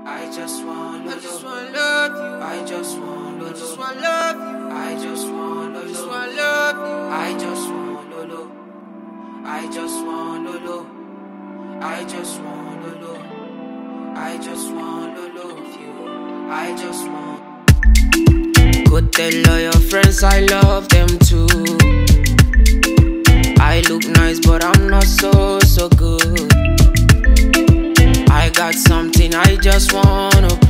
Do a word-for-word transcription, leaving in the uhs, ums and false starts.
I just want, I just want love you. I just want, I just want love you. I just want, I just want love you. I just want, Lolo. I just want, Lolo. I just want, Lolo. I just want, Lolo. You. I just want. Go tell all your friends I love them too. I look nice, but I'm not so, so good. I got something I just wanna